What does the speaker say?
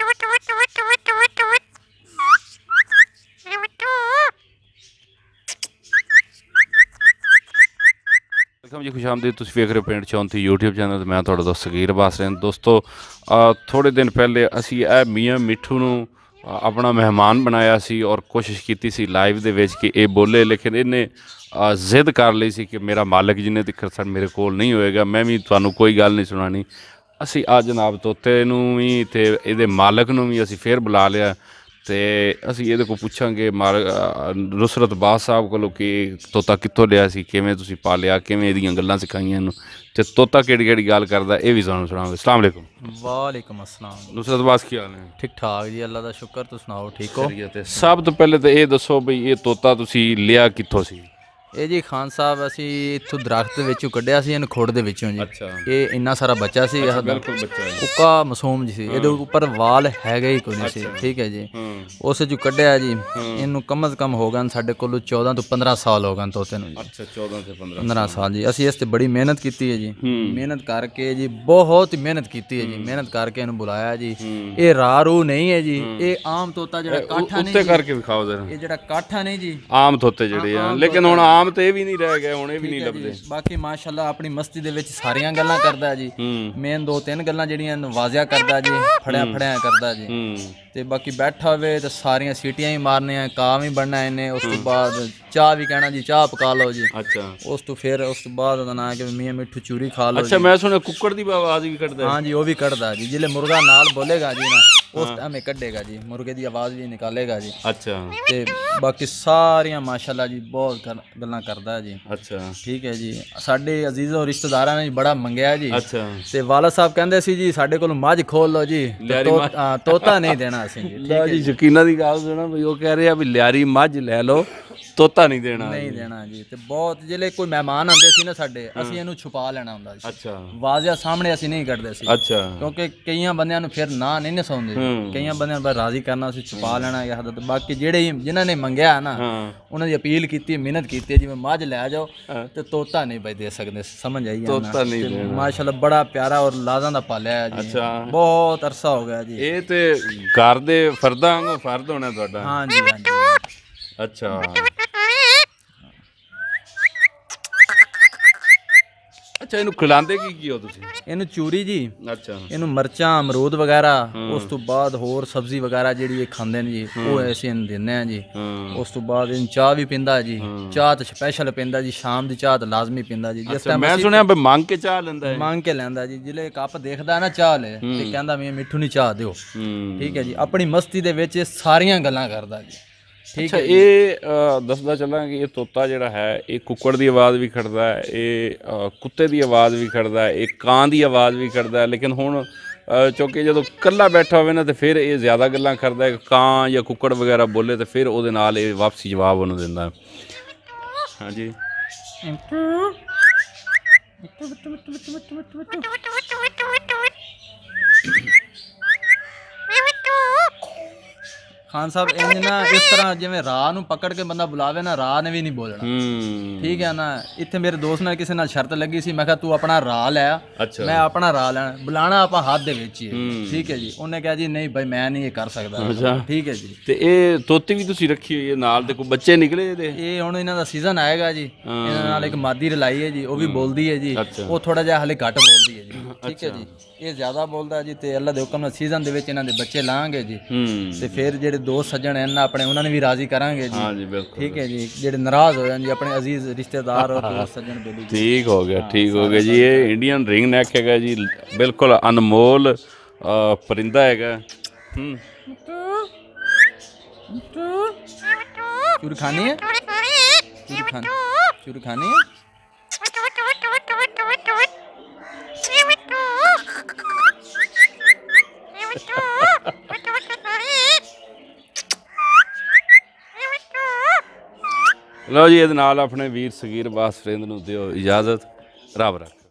Welcome जी, खुश आमदीद। तुसीं वेख रहे हो पिंड चौंती यूट्यूब चैनल। मैं तुहाडा दोस्त सगीर बासरन। दोस्तों, थोड़े दिन पहले असी मियाँ मिठू नूं अपना मेहमान बनाया सी और कोशिश की सी लाइव दे विच कि ये बोले, लेकिन इन्हें जिद कर ली सी कि मेरा मालिक जिन्ने तक सर मेरे कोल नहीं होएगा, मैं भी तुहानूं कोई गल नहीं सुनानी। असी अज जनाब तोते नूं भी ते इहदे मालिक नूं भी असी फिर बुला लिया ते असी इहदे कोल पुछांगे नुसरत बास साहब कोलों कि तोता कित्थों लिया सी, किवें तुसीं पालिया, किवें इहदियां गल्लां सिखाईयां इहनूं ते तोता केड़ी केड़ी गल करदा ये भी तुहानूं सुणावांगे। अस्सलाम वालेकुम। वालेकुम अस्सलाम। नुसरत बास की हाल है? ठीक ठाक जी, अल्लाह दा शुक्र। तुस सुनाओ, ठीक हो? सब तो पहले तो ये दसो बई ये तोता तुसीं लिया कित्थों सी? ਇਹ ਜੀ ਖਾਨ ਸਾਹਿਬ ਅਸੀਂ ਇੱਥੋਂ ਦਰਖਤ ਦੇ ਵਿੱਚੋਂ ਕੱਢਿਆ ਸੀ, ਇਹਨੂੰ ਖੁੱਡ ਦੇ ਵਿੱਚੋਂ ਜੀ। ਅੱਛਾ। ਇਹ ਇੰਨਾ ਸਾਰਾ ਬੱਚਾ ਸੀ, ਬਿਲਕੁਲ ਬੱਚਾ ਹੈ, ਉੱਕਾ ਮਾਸੂਮ ਜੀ ਸੀ। ਇਹਦੇ ਉੱਪਰ ਵਾਲ ਹੈਗੇ ਹੀ ਕੋਈ ਨਹੀਂ ਸੀ, ਠੀਕ ਹੈ ਜੀ। ਉਸ ਚੋਂ ਕੱਢਿਆ ਜੀ, ਇਹਨੂੰ ਕਮ ਅਜ਼ ਕਮ ਹੋ ਗਏ ਸਾਡੇ ਕੋਲ 14 ਤੋਂ 15 ਸਾਲ ਹੋ ਗਏ ਤੋਤੇ ਨੂੰ ਜੀ। ਅੱਛਾ, 14 ਤੋਂ 15 ਸਾਲ ਜੀ। ਅਸੀਂ ਇਸ ਤੇ ਬੜੀ ਮਿਹਨਤ ਕੀਤੀ ਹੈ ਜੀ, ਮਿਹਨਤ ਕਰਕੇ ਜੀ, ਬਹੁਤ ਹੀ ਮਿਹਨਤ ਕੀਤੀ ਹੈ ਜੀ। ਮਿਹਨਤ ਕਰਕੇ ਇਹਨੂੰ ਬੁਲਾਇਆ ਜੀ। ਇਹ ਰਾਰੂ ਨਹੀਂ ਹੈ ਜੀ, ਇਹ ਆਮ ਤੋਤਾ ਜਿਹੜਾ ਕਾਠਾ ਨਹੀਂ, ਉੱਤੇ ਕਰਕੇ ਵਿਖਾਓ ਜ਼ਰਾ। ਇਹ ਜਿਹੜਾ ਕਾਠਾ ਨਹੀਂ ਜੀ, ਆਮ ਤੋਤੇ ਜਿਹੜੇ ਆ, ਲੇਕਿਨ ਹੁਣ ਆਮ ਤੇ ਇਹ ਵੀ ਨਹੀਂ ਰਹਿ ਗਏ, ਹੁਣ ਇਹ ਵੀ ਨਹੀਂ ਲੱਭਦੇ। ਬਾਕੀ ਮਾਸ਼ਾਅੱਲਾ ਆਪਣੀ ਮਸਤੀ ਦੇ ਵਿੱਚ ਸਾਰੀਆਂ ਗੱਲਾਂ ਕਰਦਾ ਜੀ। ਮੇਨ 2-3 ਗੱਲਾਂ ਜਿਹੜੀਆਂ ਨਵਾਜ਼ਿਆ ਕਰਦਾ ਜੀ, ਫੜਿਆ ਕਰਦਾ ਜੀ। ਤੇ ਬਾਕੀ ਬੈਠਾ ਹੋਵੇ ਤਾਂ ਸਾਰੀਆਂ ਸੀਟੀਆਂ ਹੀ ਮਾਰਨੀਆਂ, ਕਾਂ ਵੀ ਬਣਨਾ ਇਹਨੇ। ਉਸ ਤੋਂ ਬਾਅਦ ਚਾਹ ਵੀ ਕਹਿਣਾ ਜੀ, ਚਾਹ ਪਕਾ ਲਓ ਜੀ। ਅੱਛਾ। ਉਸ ਤੋਂ ਬਾਅਦ ਉਹਦਾ ਨਾਂ ਕਿ ਮੀਆਂ ਮਿੱਠੂ ਚੂਰੀ ਖਾ ਲਓ। ਅੱਛਾ, ਮੈਂ ਸੁਣਿਆ ਕੁੱਕੜ ਦੀ ਆਵਾਜ਼ ਵੀ ਕੱਢਦਾ। ਹਾਂ ਜੀ, ਉਹ ਵੀ ਕੱਢਦਾ ਜੀ। ਜਿਲੇ ਮੁਰਗਾ ਨਾਲ ਬੋਲੇਗਾ ਜੀ ਨਾ, ਉਸ ਟਾਈਮ ਕੱਢੇਗਾ ਜੀ, ਮੁਰਗੇ ਦੀ ਆਵਾਜ਼ ਵੀ ਨਿਕਾਲੇਗਾ ਜੀ। ਅੱਛਾ। ਤੇ ਬਾਕੀ ਸਾਰੀਆਂ ਮਾਸ਼ਾਅੱਲਾ ਜੀ ਬਹੁਤ ਗੱਲਾਂ ਕਰਦਾ ਜੀ। ਅੱਛਾ, ਠੀਕ ਹੈ ਜੀ। ਸਾਡੇ ਅਜ਼ੀਜ਼ੋ ਰਿਸ਼ਤੇਦਾਰਾਂ ਨੇ ਬੜਾ ਮੰਗਿਆ ਜੀ। ਅੱਛਾ। ਤੇ ਵਾਲਾ ਸਾਹਿਬ ਕਹਿੰਦੇ ਸੀ ਜੀ ਸਾਡੇ ਕੋਲ ਮੱਝ ਖੋਲ ਲਓ ਜੀ, ਤੋਤਾ ਨਹੀਂ ਦੇਣਾ ਅਸੀਂ ਜੀ। ਠੀਕ ਹੈ ਜੀ, ਯਕੀਨਾਂ ਦੀ ਗੱਲ ਸੁਣਾ ਬਈ, ਉਹ ਕਹਿ ਰਿਹਾ ਵੀ ਲਿਆਰੀ ਮੱਝ ਲੈ ਲਓ, ਤੋਤਾ ਨਹੀਂ ਦੇਣਾ ਜੀ। ਤੇ ਬਹੁਤ ਜਿਹੜੇ ਕੋਈ ਮਹਿਮਾਨ ਆਉਂਦੇ ਸੀ ਨਾ ਸਾਡੇ, ਅਸੀਂ ਇਹਨੂੰ ਛੁਪਾ ਲੈਣਾ ਹੁੰਦਾ ਸੀ। ਅੱਛਾ। ਵਾਜ਼ਿਆ ਸਾਹਮਣੇ ਅਸੀਂ ਨਹੀਂ ਕੱਢਦੇ ਸੀ। ਅੱਛਾ। ਕਿਉਂਕਿ ਕਈਆਂ ਬੰਦਿਆਂ ਨੂੰ ਫਿਰ ਨਾ ਨਹੀਂ ਨਸਾਉਂਦੇ, ਕਈਆਂ ਬੰਦਿਆਂ ਨੂੰ ਰਾਜ਼ੀ ਕਰਨਾ ਸੀ, ਛੁਪਾ ਲੈਣਾ ਇਹ ਹੱਦ। ਬਾਕੀ ਜਿਹੜੇ ਜਿਨ੍ਹਾਂ ਨੇ ਮੰਗਿਆ ਨਾ, ਉਹਨਾਂ ਦੀ ਅਪੀਲ ਕੀਤੀ, ਮਿਹਨਤ ਕੀਤੀ, ਜਿਵੇਂ ਮੱਝ ਲੈ ਜਾਓ ਤੇ ਤੋਤਾ ਨਹੀਂ ਬਈ ਦੇ ਸਕਦੇ, ਸਮਝ ਆਈ? ਤੋਤਾ ਨਹੀਂ। ਮਾਸ਼ਾਅੱਲਾ ਬੜਾ ਪਿਆਰਾ ਔਰ ਲਾਜ਼ਾਂ ਦਾ ਪਾਲਿਆ ਜੀ। ਅੱਛਾ। ਬਹੁਤ ਅਰਸਾ ਹੋ ਗਿਆ ਜੀ। ਇਹ ਤੇ ਘਰ ਦੇ ਫਰਦਾਂ ਵਾਂਗੂ ਫਰਦ ਹੋਣਾ ਤੁਹਾਡਾ। ਹਾਂ ਜੀ, ਹਾਂ ਜੀ। ਅੱਛਾ। ਅੱਛਾ, ਇਹਨੂੰ ਖਿਲਾਉਂਦੇ ਕੀ ਹੋ ਤੁਸੀਂ? ਇਹਨੂੰ ਚੂਰੀ ਜੀ। ਅੱਛਾ। ਇਹਨੂੰ ਮਿਰਚਾਂ, ਅਮਰੂਦ ਵਗੈਰਾ, ਉਸ ਤੋਂ ਬਾਅਦ ਹੋਰ ਸਬਜ਼ੀ ਵਗੈਰਾ ਜਿਹੜੀ ਇਹ ਖਾਂਦੇ ਨੇ ਜੀ, ਉਹ ਅਸੀਂ ਇਹਨੂੰ ਦਿੰਦੇ ਹਾਂ ਜੀ। ਉਸ ਤੋਂ ਬਾਅਦ ਇਹਨੂੰ ਚਾਹ ਵੀ ਪੀਂਦਾ ਜੀ। ਚਾਹ ਤਾਂ ਸਪੈਸ਼ਲ ਪੀਂਦਾ ਜੀ, ਸ਼ਾਮ ਦੀ ਚਾਹ ਤਾਂ ਲਾਜ਼ਮੀ ਪੀਂਦਾ ਜੀ। ਜਿਸ ਟਾਈਮ ਮੈਂ ਸੁਣਿਆ ਵੀ ਮੰਗ ਕੇ ਚਾਹ ਲੈਂਦਾ ਹੈ। ਮੰਗ ਕੇ ਲੈਂਦਾ ਜੀ। ਜਿਲੇ ਕੱਪ ਦੇਖਦਾ ਨਾ ਚਾਹ ਲੈ ਤੇ ਕਹਿੰਦਾ ਮੈਂ ਮਿੱਠੂ ਨਹੀਂ ਚਾਹ ਦਿਓ। ਠੀਕ ਹੈ ਜੀ। ਆਪਣੀ ਮਸਤੀ ਦੇ ਵਿੱਚ ਸਾਰੀਆਂ ਗੱਲਾਂ ਕਰਦਾ ਜੀ। ਅੱਛਾ, ਇਹ ਦੱਸਦਾ ਚੱਲਾਂ ਕਿ ਇਹ ਤੋਤਾ ਜਿਹੜਾ ਹੈ ਇਹ ਕੁੱਕੜ ਦੀ ਆਵਾਜ਼ ਵੀ ਕੱਢਦਾ ਹੈ, ਇਹ ਕੁੱਤੇ ਦੀ ਆਵਾਜ਼ ਵੀ ਕੱਢਦਾ ਹੈ, ਇਹ ਕਾਂ ਦੀ ਆਵਾਜ਼ ਵੀ ਕੱਢਦਾ ਹੈ। ਲੇਕਿਨ ਹੁਣ ਕਿਉਂਕਿ ਜਦੋਂ ਇਕੱਲਾ ਬੈਠਾ ਹੋਵੇ ਨਾ ਤੇ ਫਿਰ ਇਹ ਜ਼ਿਆਦਾ ਗੱਲਾਂ ਕਰਦਾ ਹੈ। ਕਾਂ ਜਾਂ ਕੁੱਕੜ ਵਗੈਰਾ ਬੋਲੇ ਤੇ ਫਿਰ ਉਹਦੇ ਨਾਲ ਇਹ ਵਾਪਸੀ ਜਵਾਬ ਉਹਨੂੰ ਦਿੰਦਾ। ਹਾਂਜੀ। ਖਾਨ ਸਾਹਿਬ ਇੰਜ ਨਾ, ਇਸ ਤਰ੍ਹਾਂ ਜਿਵੇਂ ਰਾਹ ਨੂੰ ਪਕੜ ਕੇ ਬੰਦਾ ਬੁਲਾਵੇ ਨਾ, ਰਾਹ ਨੇ ਵੀ ਨਹੀਂ ਬੋਲਣਾ। ਠੀਕ ਹੈ ਨਾ। ਇੱਥੇ ਮੇਰੇ ਦੋਸਤ ਨਾਲ ਕਿਸੇ ਨਾਲ ਸ਼ਰਤ ਲੱਗੀ ਸੀ, ਮੈਂ ਕਿਹਾ ਤੂੰ ਆਪਣਾ ਰਾਹ ਲੈ, ਮੈਂ ਆਪਣਾ ਰਾਹ ਲੈਣਾ, ਬੁਲਾਣਾ ਆਪਾਂ ਹੱਥ ਦੇ ਵਿੱਚ ਹੀ। ਠੀਕ ਹੈ ਜੀ। ਉਹਨੇ ਕਿਹਾ ਜੀ ਨਹੀਂ ਭਾਈ ਮੈਂ ਨਹੀਂ ਇਹ ਕਰ ਸਕਦਾ। ਠੀਕ ਹੈ ਜੀ। ਤੇ ਇਹ ਤੋਤੀ ਵੀ ਤੁਸੀਂ ਰੱਖੀ ਹੋਈ ਹੈ ਨਾਲ, ਤੇ ਕੋਈ ਬੱਚੇ ਨਿਕਲੇ ਇਹਦੇ? ਇਹ ਹੁਣ ਇਹਨਾਂ ਦਾ ਸੀਜ਼ਨ ਆਏਗਾ ਜੀ। ਇਹਨਾਂ ਨਾਲ ਇੱਕ ਮਾਦੀ ਰਲਾਈ ਹੈ ਜੀ, ਉਹ ਵੀ ਬੋਲਦੀ ਹੈ ਜੀ। ਉਹ ਥੋੜਾ ਜਿਹਾ ਹਲੇ ਘੱਟ ਬੋਲਦੀ ਹੈ ਜੀ। ਠੀਕ ਹੈ ਜੀ। ਇਹ ਜ਼ਿਆਦਾ ਬੋਲਦਾ ਜੀ। ਤੇ ਅੱਲਾ ਦੇ ਹੁਕਮ ਨਾਲ ਸੀਜ਼ਨ ਦੇ ਵਿੱਚ ਇਹਨਾਂ ਦੇ ਬੱਚੇ ਲਾਂਗੇ ਜੀ। ਤੇ ਫਿਰ ਜਿਹੜੇ ਦੋਸਤ ਸੱਜਣ ਹਨ ਆਪਣੇ, ਉਹਨਾਂ ਨੇ ਵੀ ਰਾਜ਼ੀ ਕਰਾਂਗੇ ਜੀ। ਹਾਂ ਜੀ, ਬਿਲਕੁਲ। ਠੀਕ ਹੈ ਜੀ। ਜਿਹੜੇ ਨਾਰਾਜ਼ ਹੋ ਜਾਣ ਜੀ ਆਪਣੇ ਅਜ਼ੀਜ਼ ਰਿਸ਼ਤੇਦਾਰ ਔਰ ਦੋਸਤ ਸੱਜਣ ਬੇਲੀ। ਠੀਕ ਹੋ ਗਿਆ, ਠੀਕ ਹੋ ਗਿਆ ਜੀ। ਇਹ ਇੰਡੀਅਨ ਰਿੰਗ ਨੈਕ ਹੈਗਾ ਜੀ, ਬਿਲਕੁਲ ਅਨਮੋਲ ਪਰਿੰਦਾ ਹੈਗਾ। ਚੂਰੀ ਖਾਣੀ ਹੈ? ਚੂਰੀ ਖਾਣੀ ਹੈ? ਲਓ ਜੀ, ਇਹਦੇ ਨਾਲ ਆਪਣੇ ਵੀਰ ਸਗੀਰ ਬਾਸਰੇਂਦ ਨੂੰ ਦਿਓ ਇਜਾਜ਼ਤ। ਰੱਬ ਰੱਖ।